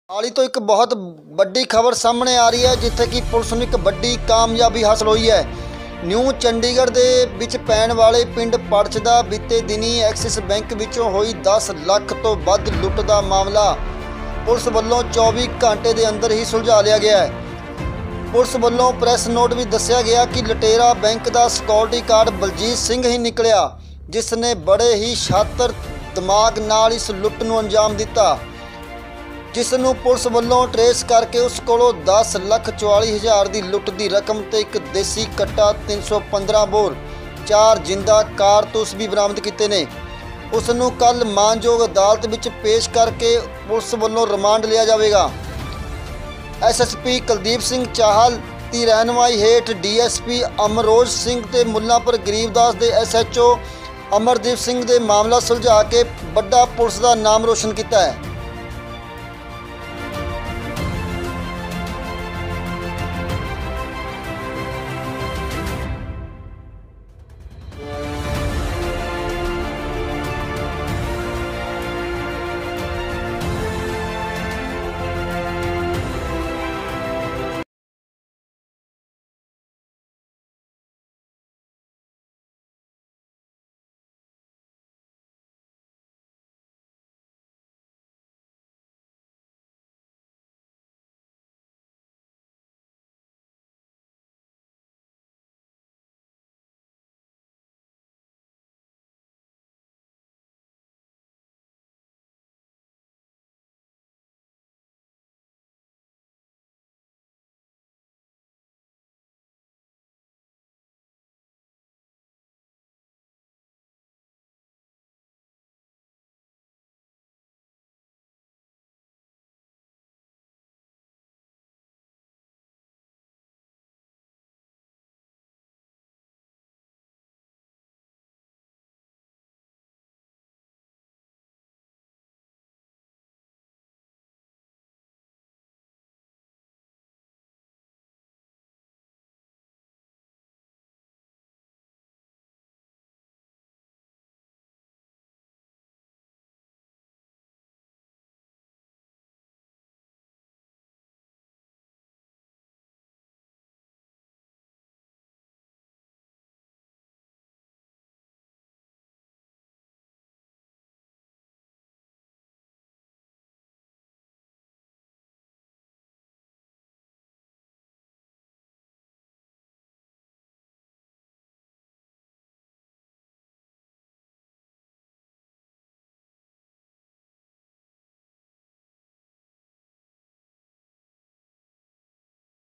ਹਾਲ ਹੀ ਤੋਂ ਇੱਕ ਬਹੁਤ ਵੱਡੀ ਖਬਰ ਸਾਹਮਣੇ ਆ ਰਹੀ ਹੈ ਜਿੱਥੇ ਕਿ ਪੁਲਿਸ ਨੂੰ ਇੱਕ ਵੱਡੀ ਕਾਮਯਾਬੀ ਹਾਸਲ ਹੋਈ ਹੈ। ਨਿਊ ਚੰਡੀਗੜ੍ਹ ਦੇ ਵਿੱਚ ਪੈਣ ਵਾਲੇ ਪਿੰਡ ਪੜਚ ਦਾ ਬੀਤੇ ਦਿਨੀ ਐਕਸਿਸ ਬੈਂਕ ਵਿੱਚੋਂ ਹੋਈ 10 ਲੱਖ ਤੋਂ ਵੱਧ ਲੁੱਟ ਦਾ ਮਾਮਲਾ ਪੁਲਿਸ ਵੱਲੋਂ 24 ਘੰਟੇ ਦੇ ਅੰਦਰ ਹੀ ਸੁਲਝਾ ਲਿਆ ਗਿਆ ਹੈ। ਪੁਲਿਸ ਵੱਲੋਂ ਪ੍ਰੈਸ ਨੋਟ ਵੀ ਦੱਸਿਆ ਗਿਆ ਕਿ ਲੁਟੇਰਾ ਬੈਂਕ ਦਾ ਸਿਕਿਉਰਿਟੀ ਗਾਰਡ ਬਲਜੀਤ ਸਿੰਘ ਹੀ ਨਿਕਲਿਆ, ਜਿਸ ਨੇ ਬੜੇ ਹੀ ਸ਼ਾਤਰ ਦਿਮਾਗ ਨਾਲ ਇਸ ਲੁੱਟ ਨੂੰ ਅੰਜਾਮ ਦਿੱਤਾ, जिस नूं पुलिस वालों ट्रेस करके उस कोलों 10,44,000 की लुट की रकम ते एक देसी कट्टा 315 बोर 4 जिंदा कारतूस भी बरामद किए ने। उस नूं कल मानयोग अदालत विच पेश करके पुलिस वालों रिमांड लिया जाएगा। SSP कुलदीप सिंह चाहल की रहनुमाई हेठ DSP अमरोज सिंह ते मुल्लांपुर गरीबदास के SHO अमरदीप सिंह ने मामला सुलझा के बड़ा पुलिस का नाम रोशन किया है।